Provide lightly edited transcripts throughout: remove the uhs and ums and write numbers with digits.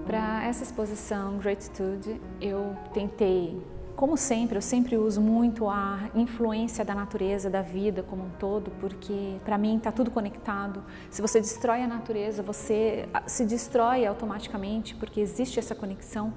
Para essa exposição Gratitude, eu tentei, como sempre, eu sempre uso muito a influência da natureza, da vida como um todo, porque para mim está tudo conectado. Se você destrói a natureza, você se destrói automaticamente, porque existe essa conexão.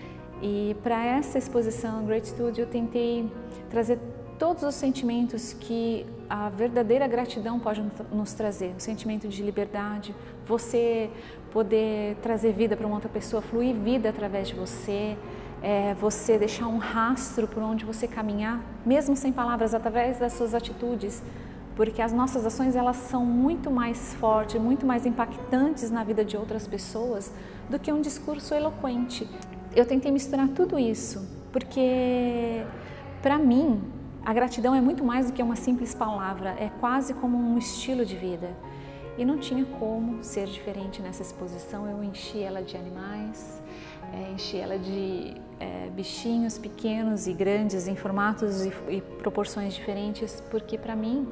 E para essa exposição Gratitude, eu tentei trazer todos os sentimentos que a verdadeira gratidão pode nos trazer. O sentimento de liberdade, você poder trazer vida para uma outra pessoa, fluir vida através de você, você deixar um rastro por onde você caminhar, mesmo sem palavras, através das suas atitudes, porque as nossas ações elas são muito mais fortes, muito mais impactantes na vida de outras pessoas do que um discurso eloquente. Eu tentei misturar tudo isso, porque para mim a gratidão é muito mais do que uma simples palavra, é quase como um estilo de vida. E não tinha como ser diferente nessa exposição. Eu enchi ela de animais, enchi ela de bichinhos pequenos e grandes, em formatos e proporções diferentes, porque para mim,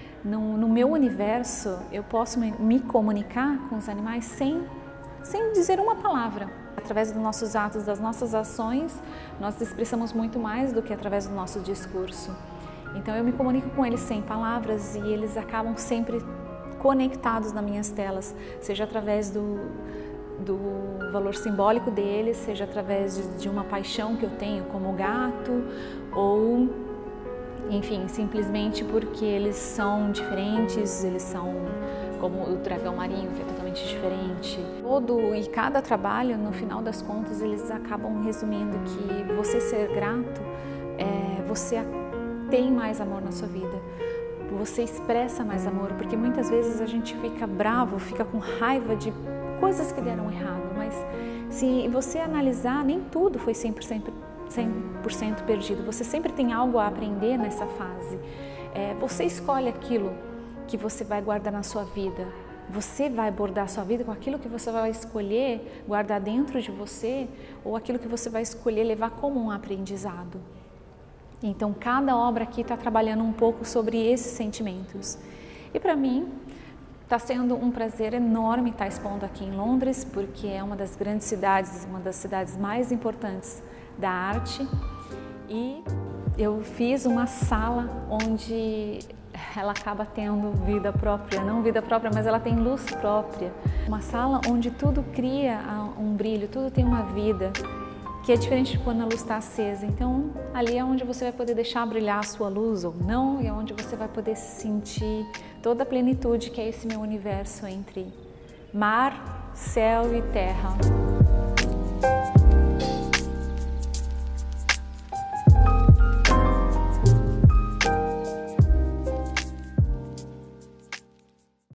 no meu universo, eu posso me comunicar com os animais sem dizer uma palavra. Através dos nossos atos, das nossas ações, nós expressamos muito mais do que através do nosso discurso. Então eu me comunico com eles sem palavras e eles acabam sempre conectados nas minhas telas, seja através do valor simbólico deles, seja através de uma paixão que eu tenho como gato, ou enfim, simplesmente porque eles são diferentes, eles são como o dragão marinho, que é totalmente diferente. E cada trabalho, no final das contas, eles acabam resumindo que você ser grato, você tem mais amor na sua vida, você expressa mais amor, porque muitas vezes a gente fica bravo, fica com raiva de coisas que deram errado, mas se você analisar, nem tudo foi 100% perdido, você sempre tem algo a aprender nessa fase. Você escolhe aquilo que você vai guardar na sua vida, você vai abordar a sua vida com aquilo que você vai escolher guardar dentro de você ou aquilo que você vai escolher levar como um aprendizado. Então cada obra aqui está trabalhando um pouco sobre esses sentimentos. E para mim está sendo um prazer enorme estar expondo aqui em Londres, porque é uma das grandes cidades, uma das cidades mais importantes da arte. E eu fiz uma sala onde ela acaba tendo vida própria, não vida própria, mas ela tem luz própria. Uma sala onde tudo cria um brilho, tudo tem uma vida, que é diferente de quando a luz está acesa. Então, ali é onde você vai poder deixar brilhar a sua luz ou não, e é onde você vai poder se sentir toda a plenitude que é esse meu universo entre mar, céu e terra.